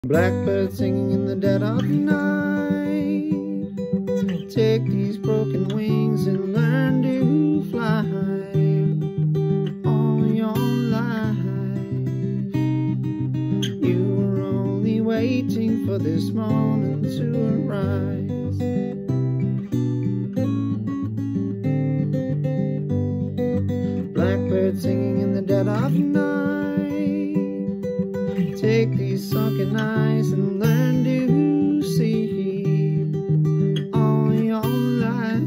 Blackbird singing in the dead of night. Take these broken wings and learn to fly all your life. You were only waiting for this moment to arise. Blackbird singing in the dead of night. Take these sunken eyes and learn to see all your life.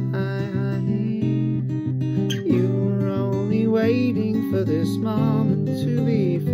You were only waiting for this moment to be free.